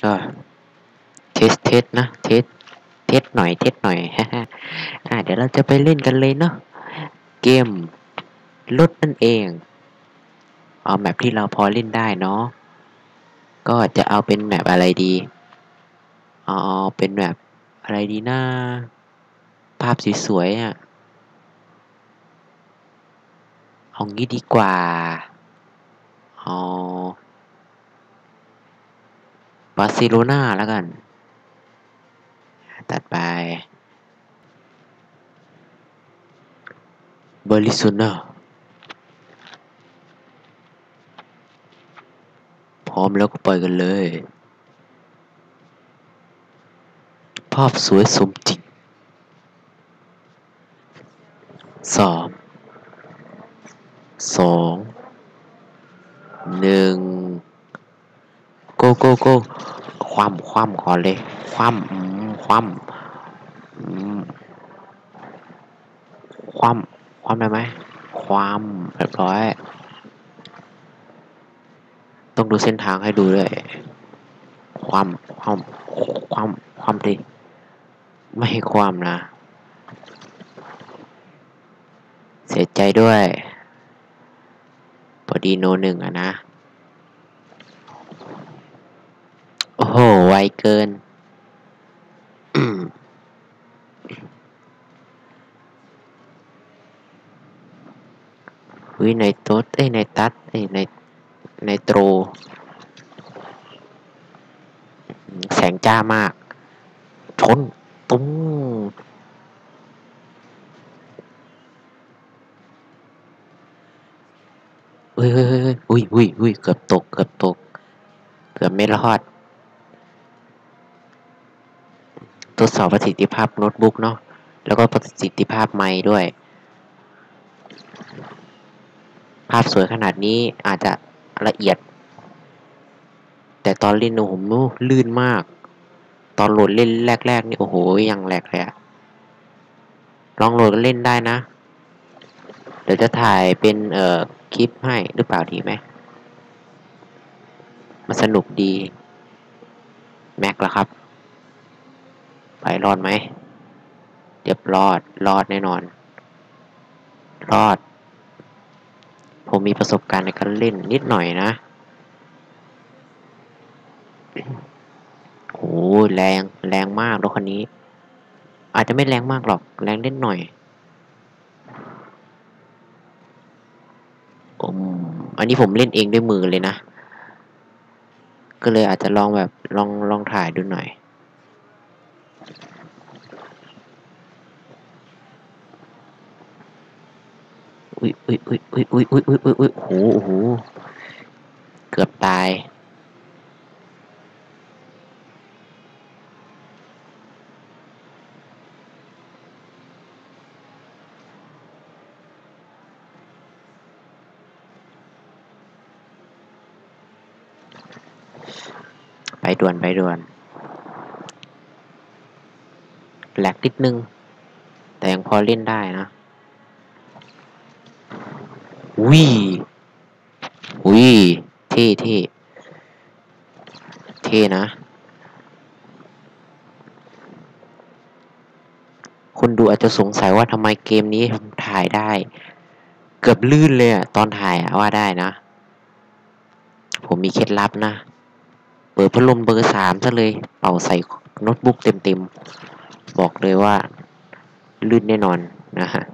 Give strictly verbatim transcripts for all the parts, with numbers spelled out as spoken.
ก็เทสเทสนะเทสเทสหน่อยเทสหน่อยฮ่าฮ่าอ่าเดี๋ยวเราจะไปเล่นกันเลยเนาะเกมรถนั่นเองเอาแมปที่เราพอเล่นได้เนาะก็จะเอาเป็นแมปอะไรดีเอาเป็นแมปอะไรดีนะภาพสวยๆอ่ะเอางี้ดีกว่าเอาบาร์เซโลนาแล้วกันตัดไปบาร์เซโลนาพร้อมแล้วก็ไปกันเลยภาพสวยสมจริงสามสองหนึ่งโกโกโกคว่ำคว่ำก่อนเลยคว่ำอืมคว่ำอืมคว่ำคว่ำได้ไหมคว่ำเรียบร้อยต้องดูเส้นทางให้ดูด้วยคว่ำคว่ำคว่ำคว่ำดิไม่ให้คว่ำนะเสียใจด้วยพอดีโนหนึ่งอะนะโอ้โหไวเกินวิในโต๊ดเอ้ยในตัดเอ้ยในในโตรแสงจ้ามากชนตุ้งเฮ้ยเฮ้ยเฮ้ยอุ้ยอุ้ยอุ้ยเกือบตกเกือบตกเกือบไม่รอดทดสอบประสิทธิภาพโน้ตบุ๊กเนาะแล้วก็ประสิทธิภาพไมค์ด้วยภาพสวยขนาดนี้อาจจะละเอียดแต่ตอนเล่นโอ้โหลื่นมากตอนโหลดเล่นแรกๆนี่โอ้โหยังแหลกเลยอะลองโหลดกันเล่นได้นะเดี๋ยวจะถ่ายเป็นเอ่อคลิปให้หรือเปล่าดีไหมมันสนุกดีแม็กละครับไปรอดไหมเรียบรอดรอดแน่นอนรอดผมมีประสบการณ์ในการเล่นนิดหน่อยนะโอ้แรงแรงมากรถคันนี้อาจจะไม่แรงมากหรอกแรงเล่นหน่อยอมอันนี้ผมเล่นเองด้วยมือเลยนะก็เลยอาจจะลองแบบลองลองถ่ายดูหน่อยอุ้ยอุ้ยอุ้ยอุ้ยอุ้ยอุ้ยอุ้ยอุ้ยอุ้ยโอ้โหเกือบตายไปด่วนไปด่วนแหลกนิดนึงแต่ยังพอเล่นได้นะวิวิเท่เท่เท่นะคนดูอาจจะสงสัยว่าทำไมเกมนี้ถ่ายได้เกือบลื่นเลยอะตอนถ่ายอะว่าได้นะผมมีเคล็ดลับนะเปิดพัดลมเบอร์สามซะเลยเป่าใส่โน้ตบุ๊กเต็มๆบอกเลยว่าลื่นแน่นอนนะฮะ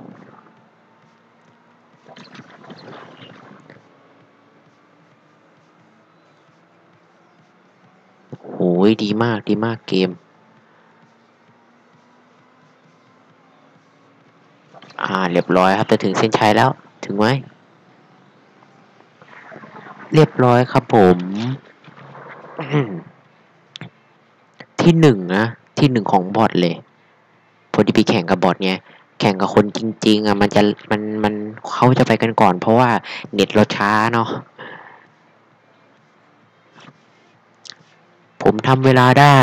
โหยดีมากดีมากเกมอ่าเรียบร้อยครับจะถึงเส้นชัยแล้วถึงไหมเรียบร้อยครับผมที่หนึ่งนะที่หนึ่งของบอทเลยพอดีไปแข่งกับบอทไงแข่งกับคนจริงๆอ่ะมันจะมันมันเขาจะไปกันก่อนเพราะว่าเน็ตเราช้าเนาะผมทำเวลาได้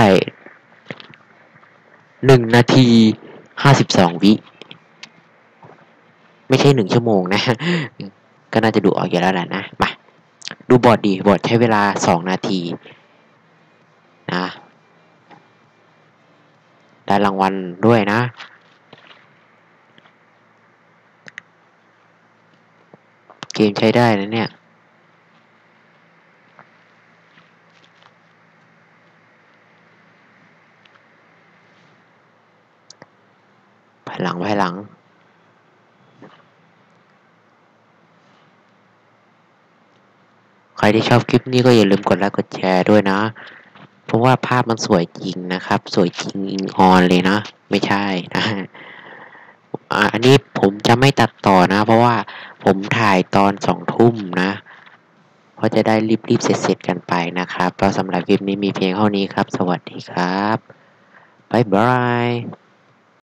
หนึ่งนาทีห้าสิบสองวิไม่ใช่หนึ่งชั่วโมงนะก็น่าจะดูออกอยู่แล้วแหละนะมาดูบอทดีบอทใช้เวลาสองนาทีอ่าได้รางวัลด้วยนะเกมใช้ได้นะเนี่ยภายหลังภายหลังใครที่ชอบคลิปนี้ก็อย่าลืมกดไลค์กดแชร์ด้วยนะเพราะว่าภาพมันสวยจริงนะครับสวยจริงอิงออนเลยนะไม่ใช่นะอันนี้ผมจะไม่ตัดต่อนะเพราะว่าผมถ่ายตอนสองทุ่มนะเพราะจะได้รีบๆเสร็จๆกันไปนะครับก็สำหรับคลิปนี้มีเพียงเท่านี้ครับสวัสดีครับบ๊ายบาย